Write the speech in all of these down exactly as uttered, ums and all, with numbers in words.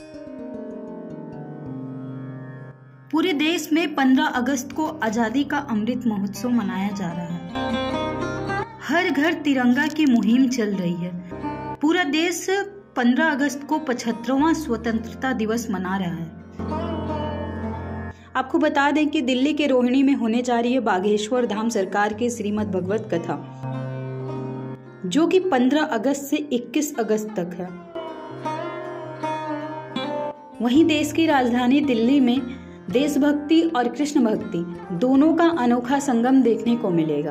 पूरे देश में पंद्रह अगस्त को आजादी का अमृत महोत्सव मनाया जा रहा है। हर घर तिरंगा की मुहिम चल रही है। पूरा देश पंद्रह अगस्त को पचहत्तरवां स्वतंत्रता दिवस मना रहा है। आपको बता दें कि दिल्ली के रोहिणी में होने जा रही है बागेश्वर धाम सरकार की श्रीमद् भगवत कथा, जो कि पंद्रह अगस्त से इक्कीस अगस्त तक है। वहीं देश की राजधानी दिल्ली में देशभक्ति और कृष्ण भक्ति दोनों का अनोखा संगम देखने को मिलेगा।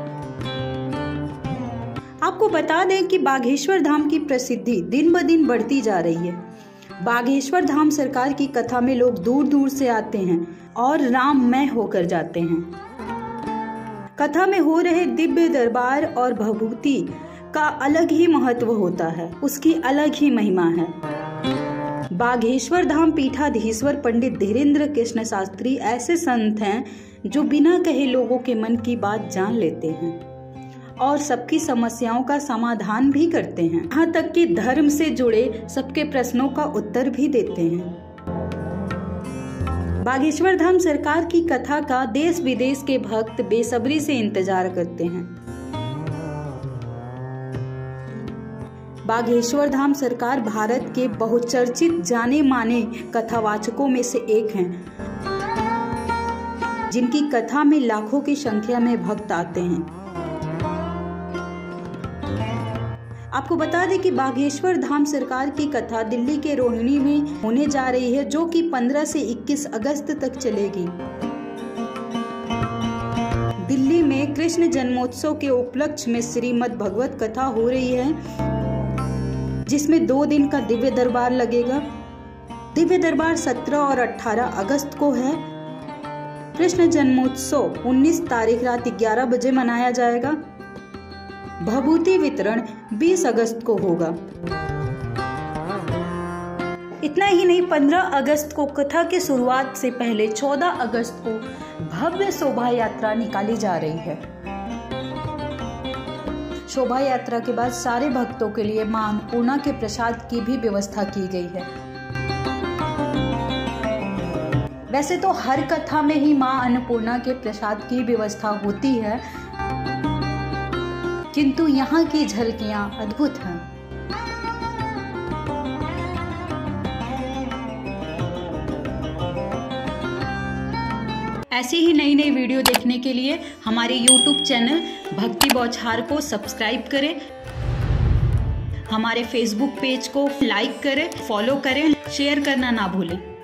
आपको बता दें कि बागेश्वर धाम की प्रसिद्धि दिन ब दिन बढ़ती जा रही है। बागेश्वर धाम सरकार की कथा में लोग दूर दूर से आते हैं और राममय होकर जाते हैं। कथा में हो रहे दिव्य दरबार और भभूति का अलग ही महत्व होता है, उसकी अलग ही महिमा है। बागेश्वर धाम पीठाधीश्वर पंडित धीरेन्द्र कृष्ण शास्त्री ऐसे संत हैं जो बिना कहे लोगों के मन की बात जान लेते हैं और सबकी समस्याओं का समाधान भी करते हैं। यहाँ तक कि धर्म से जुड़े सबके प्रश्नों का उत्तर भी देते हैं। बागेश्वर धाम सरकार की कथा का देश विदेश के भक्त बेसब्री से इंतजार करते हैं। बागेश्वर धाम सरकार भारत के बहुचर्चित जाने माने कथावाचकों में से एक हैं, जिनकी कथा में लाखों की संख्या में भक्त आते हैं। आपको बता दें कि बागेश्वर धाम सरकार की कथा दिल्ली के रोहिणी में होने जा रही है, जो कि पंद्रह से इक्कीस अगस्त तक चलेगी। दिल्ली में कृष्ण जन्मोत्सव के उपलक्ष्य में श्रीमद् भगवत कथा हो रही है, जिसमें दो दिन का दिव्य दरबार लगेगा। दिव्य दरबार सत्रह और अठारह अगस्त को है। कृष्ण जन्मोत्सव उन्नीस तारीख रात ग्यारह बजे मनाया जाएगा। भभूति वितरण बीस अगस्त को होगा। इतना ही नहीं, पंद्रह अगस्त को कथा की शुरुआत से पहले चौदह अगस्त को भव्य शोभा यात्रा निकाली जा रही है। शोभा यात्रा के बाद सारे भक्तों के लिए मां अन्नपूर्णा के प्रसाद की भी व्यवस्था की गई है। वैसे तो हर कथा में ही मां अन्नपूर्णा के प्रसाद की व्यवस्था होती है, किंतु यहाँ की झलकियां अद्भुत हैं। ऐसी ही नई नई वीडियो देखने के लिए हमारे यूट्यूब चैनल भक्ति बौछार को सब्सक्राइब करें, हमारे फेसबुक पेज को लाइक करें, फॉलो करें, शेयर करना ना भूलें।